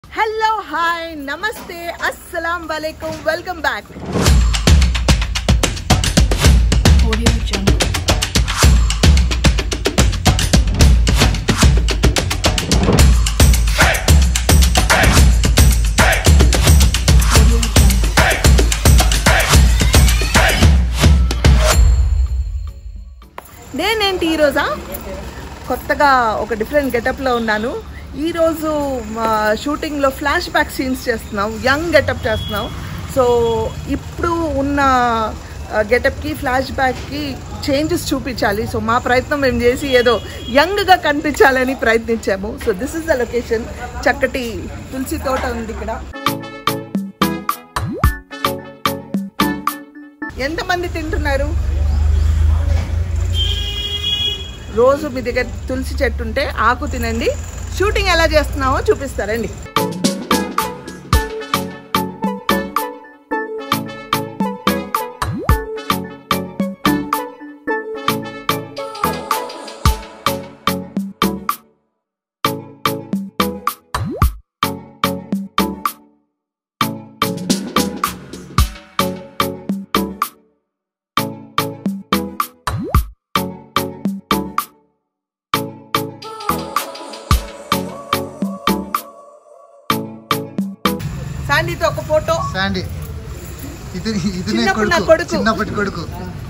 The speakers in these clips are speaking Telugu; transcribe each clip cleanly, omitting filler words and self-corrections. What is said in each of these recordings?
Hello, hi, namaste, assalamu alaikum, welcome back. Audio Jungle. నేనేంటి ఈరోజా కొత్తగా ఒక డిఫరెంట్ గెటప్లో ఉన్నాను. ఈరోజు షూటింగ్లో ఫ్లాష్ బ్యాక్ సీన్స్ చేస్తున్నాం, యంగ్ గెటప్ చేస్తున్నాం. సో ఇప్పుడు ఉన్న గెటప్కి ఫ్లాష్ బ్యాక్కి చేంజెస్ చూపించాలి. సో మా ప్రయత్నం మేము చేసి ఏదో యంగ్గా కనిపించాలని ప్రయత్నించాము. So this is the location. చక్కటి తులసి తోట ఉంది ఇక్కడ. ఎంతమంది తింటున్నారు? రోజు మీ దగ్గర తులసి చెట్టు ఉంటే ఆకు తినండి. షూటింగ్ ఎలా చేస్తున్నామో చూపిస్తారండి. శాండీతో ఒక ఫోటో. శాండీ చిన్నప్పటి కొడుకు.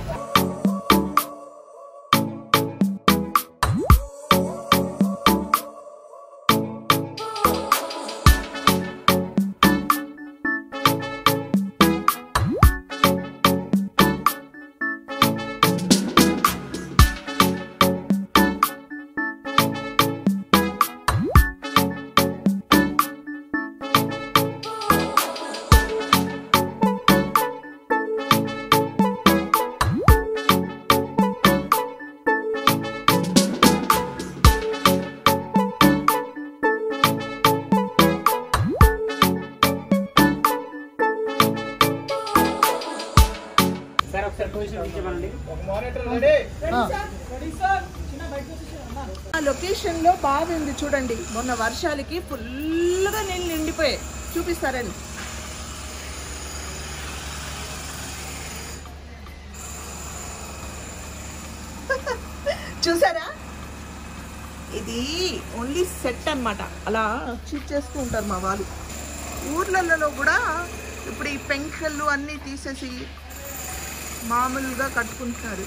లొకేషన్ లో బాగుంది చూడండి. మొన్న వర్షాలకి ఫుల్గా నీళ్ళు నిండిపోయాయి. చూపిస్తారండి. చూసారా? ఇది ఓన్లీ సెట్ అన్నమాట. అలా చీట్ చేస్తూ ఉంటారు మా వాళ్ళు. ఊర్లలో కూడా ఇప్పుడు ఈ పెంకళ్ళు అన్నీ తీసేసి మామూలుగా కట్టుకుంటున్నారు.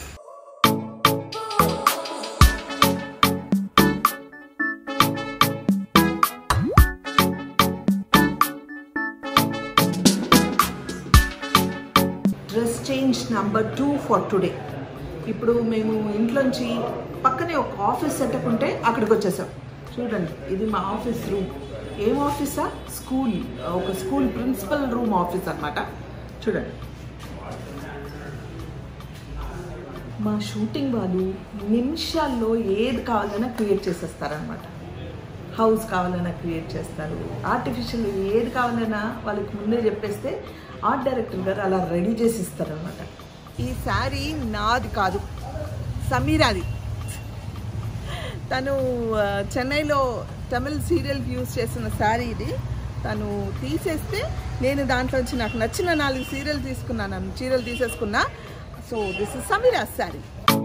Dress change number 2 for today. ఇప్పుడు మేము ఇంట్లోంచి పక్కనే ఒక ఆఫీస్ సెటప్ ఉంటే అక్కడికి వచ్చేసాం. చూడండి, ఇది మా ఆఫీస్ రూమ్. ఏం ఆఫీసా? స్కూల్, ఒక స్కూల్ ప్రిన్సిపల్ రూమ్ ఆఫీస్ అన్నమాట. చూడండి, మా షూటింగ్ వాళ్ళు నిమిషాల్లో ఏది కావాలన్నా క్రియేట్ చేసేస్తారనమాట. హౌస్ కావాలన్నా క్రియేట్ చేస్తారు. ఆర్టిఫిషియల్ ఏది కావాలన్నా వాళ్ళకి ముందే చెప్పేస్తే ఆర్ట్ డైరెక్టర్ గారు అలా రెడీ చేసి ఇస్తారనమాట. ఈ శారీ నాది కాదు, సమీరాది. తను చెన్నైలో తమిళ్ సీరియల్కి యూజ్ చేసిన శారీ ఇది. తను తీసేస్తే నేను దాంట్లోంచి నాకు నచ్చిన 4 చీరలు తీసేసుకున్నా. So this is Sameera's sari.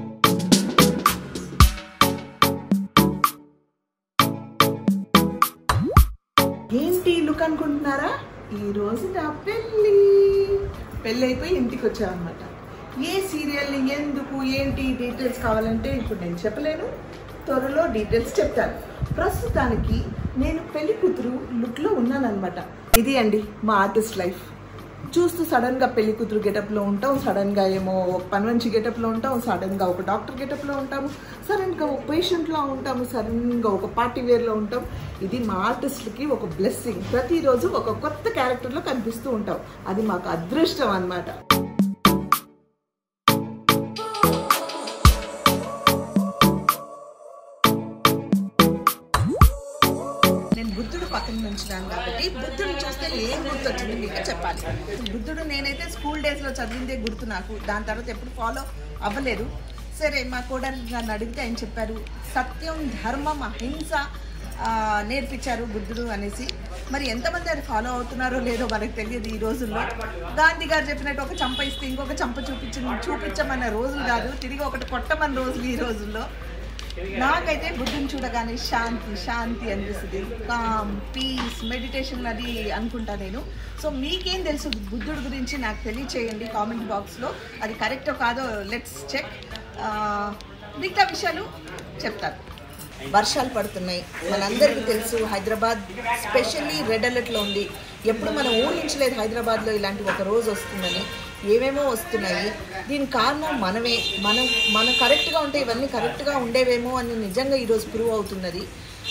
ఏంటి లుక్ అనుకుంటున్నారా? ఈరోజు నా పెళ్ళి అయిపోయి ఇంటికి వచ్చామన్నమాట. ఏ సీరియల్, ఎందుకు, ఏంటి డీటెయిల్స్ కావాలంటే ఇప్పుడు నేను చెప్పలేను. త్వరలో డీటెయిల్స్ చెప్తాను. ప్రస్తుతానికి నేను పెళ్లి కూతురు లుక్లో ఉన్నానన్నమాట. ఇది అండి మా ఆర్టిస్ట్ లైఫ్. చూస్తూ సడన్గా పెళ్లి కూతురు గెటప్లో ఉంటాం, సడన్గా ఏమో పనిమంచి గెటప్లో ఉంటాం, సడన్గా ఒక డాక్టర్ గెటప్లో ఉంటాము, సడన్గా ఒక పేషెంట్లో ఉంటాము, సడన్గా ఒక పార్టీ వేర్లో ఉంటాం. ఇది మా ఆర్టిస్ట్లకి ఒక బ్లెస్సింగ్. ప్రతిరోజు ఒక కొత్త క్యారెక్టర్లో కనిపిస్తూ ఉంటాం. అది మాకు అదృష్టం అన్నమాట. నేను బుద్ధుడు పక్కన నుంచున్నాను కాబట్టి బుద్ధుడు చూస్తే ఏం గుర్తొచ్చింది మీకు చెప్పాలి. బుద్ధుడు నేనైతే స్కూల్ డేస్లో చదివిందే గుర్తు నాకు. దాని తర్వాత ఎప్పుడు ఫాలో అవ్వలేదు. సరే, మా కోడలి గారిని అడిగితే ఆయన చెప్పారు, సత్యం, ధర్మం, అహింస నేర్పించారు బుద్ధుడు అనేసి. మరి ఎంతమంది అది ఫాలో అవుతున్నారో లేదో మనకు తెలియదు ఈ రోజుల్లో. గాంధీ గారు చెప్పినట్టు ఒక చంప ఇస్తే ఇంకొక చంప చూపించమన్న రోజులు కాదు, తిరిగి ఒకటి కొట్టమన్న రోజులు ఈ రోజుల్లో. నాకైతే బుద్ధుని చూడగానే శాంతి శాంతి అనిపిస్తుంది. కామ్, పీస్, మెడిటేషన్ అది అనుకుంటా నేను. సో మీకేం తెలుసు బుద్ధుడి గురించి నాకు తెలియచేయండి కామెంట్ బాక్స్లో. అది కరెక్టో కాదో లెట్స్ చెక్. మిగతా విషయాలు చెప్తారు. వర్షాలు పడుతున్నాయి, మనందరికీ తెలుసు. హైదరాబాద్ స్పెషల్లీ రెడ్ అలర్ట్లో ఉంది. ఎప్పుడు మనం ఊహించలేదు హైదరాబాద్లో ఇలాంటి ఒక రోజు వస్తుందని. ఏమేమో వస్తున్నాయి. దీనికి కారణం మనం కరెక్ట్గా ఉంటే ఇవన్నీ కరెక్ట్గా ఉండేవేమో అని నిజంగా ఈరోజు ప్రూవ్ అవుతున్నది.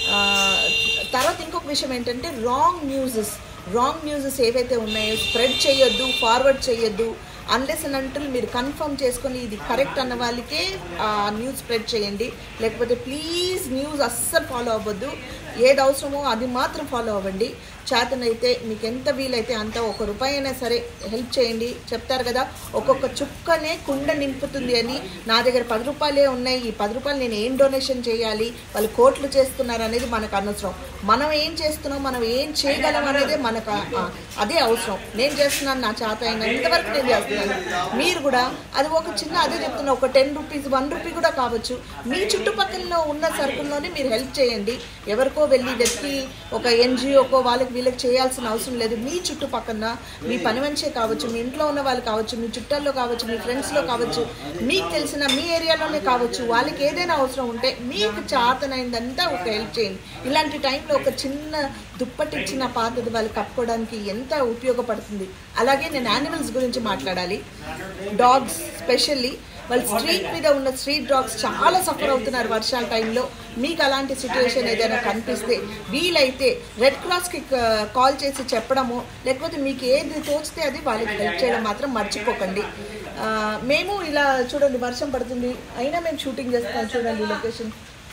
తర్వాత ఇంకొక విషయం ఏంటంటే రాంగ్ న్యూసెస్ ఏవైతే ఉన్నాయో స్ప్రెడ్ చేయొద్దు, ఫార్వర్డ్ చేయొద్దు. అన్లెస్ అండ్ అంటిల్ మీరు కన్ఫర్మ్ చేసుకొని ఇది కరెక్ట్ అన్న వాళ్ళకే న్యూస్ స్ప్రెడ్ చేయండి. లేకపోతే ప్లీజ్ న్యూస్ అస్సలు ఫాలో అవ్వద్దు. ఏది అవసరమో అది మాత్రం ఫాలో అవ్వండి. చేతనైతే మీకు ఎంత వీలైతే అంత, ₹1 అయినా సరే హెల్ప్ చేయండి. చెప్తారు కదా ఒక్కొక్క చుక్కనే కుండ నింపుతుంది అని. నా దగ్గర ₹10 ఉన్నాయి, ఈ ₹10 నేను ఏం డొనేషన్ చేయాలి, వాళ్ళు కోట్లు చేస్తున్నారు అనేది మనకు అనవసరం. మనం ఏం చేస్తున్నాం, మనం ఏం చేయగలం అనేది మనకు అదే అవసరం. నేను చేస్తున్నాను, నా చేత అయినంతవరకు నేను చేస్తున్నాను. మీరు కూడా అది ఒక చిన్న, అదే చెప్తున్నా, ఒక ₹10, ₹1 కూడా కావచ్చు. మీ చుట్టుపక్కల ఉన్న సర్కిల్లోనే మీరు హెల్ప్ చేయండి. ఎవరికో వెళ్ళి వెతికి ఒక NGOకో వాళ్ళకి వీళ్ళకి చేయాల్సిన అవసరం లేదు. మీ చుట్టుపక్కల మీ పని మనిషే కావచ్చు, మీ ఇంట్లో ఉన్న వాళ్ళు కావచ్చు, మీ చుట్టాల్లో కావచ్చు, మీ ఫ్రెండ్స్లో కావచ్చు, మీకు తెలిసిన మీ ఏరియాలోనే కావచ్చు, వాళ్ళకి ఏదైనా అవసరం ఉంటే మీకు చేతనైందంతా ఒక హెల్ప్ చేయండి. ఇలాంటి టైంలో ఒక చిన్న దుప్పటి ఇచ్చిన పాతది వాళ్ళు కప్పుకోవడానికి ఎంత ఉపయోగపడుతుంది. అలాగే నేను యానిమల్స్ గురించి మాట్లాడాలి. డాగ్స్ స్పెషల్లీ వాళ్ళు స్ట్రీట్ మీద ఉన్న స్ట్రీట్ డాగ్స్ చాలా సఫర్ అవుతున్నారు వర్షాల టైంలో. మీకు అలాంటి సిచ్యువేషన్ ఏదైనా కనిపిస్తే వీలైతే రెడ్ క్రాస్కి కాల్ చేసి చెప్పడము, లేకపోతే మీకు ఏది తోచితే అది వాళ్ళకి హెల్ప్ చేయడం మాత్రం మర్చిపోకండి. మేము ఇలా చూడండి వర్షం పడుతుంది అయినా మేము షూటింగ్ చేస్తాం. చూడండి లొకేషన్.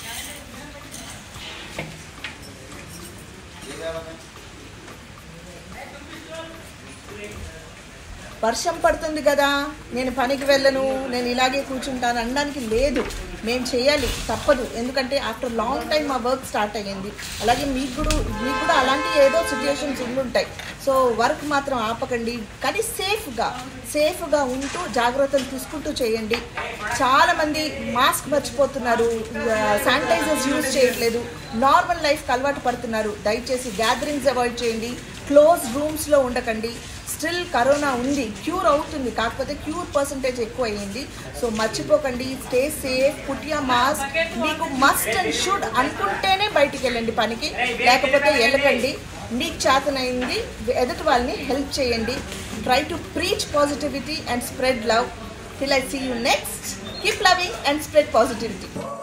వర్షం పడుతుంది కదా, నేను పనికి వెళ్ళను, నేను ఇలాగే కూర్చుంటాను అనడానికి లేదు. మేము చేయాలి, తప్పదు. ఎందుకంటే ఆఫ్టర్ లాంగ్ టైం మా వర్క్ స్టార్ట్ అయ్యింది. అలాగే మీకు కూడా అలాంటి ఏదో సిచ్యుయేషన్స్ ఉండుంటాయి. సో వర్క్ మాత్రం ఆపకండి, కానీ సేఫ్గా ఉంటూ జాగ్రత్తలు తీసుకుంటూ చేయండి. చాలామంది మాస్క్ మర్చిపోతున్నారు, శానిటైజర్స్ యూజ్ చేయట్లేదు, నార్మల్ లైఫ్కి అలవాటు పడుతున్నారు. దయచేసి గ్యాదరింగ్స్ అవాయిడ్ చేయండి, క్లోజ్ రూమ్స్లో ఉండకండి. స్టిల్ కరోనా ఉంది, క్యూర్ అవుతుంది, కాకపోతే క్యూర్ పర్సంటేజ్ ఎక్కువ అయ్యింది. సో మర్చిపోకండి, stay safe, put your mask. మీకు మస్ట్ అండ్ షుడ్ అనుకుంటేనే బయటికి వెళ్ళండి పనికి, లేకపోతే వెళ్ళకండి. మీకు చేతనైంది ఎదుటి వాళ్ళని హెల్ప్ చేయండి. Try to preach positivity and spread love. Till I see you next, keep loving and spread positivity.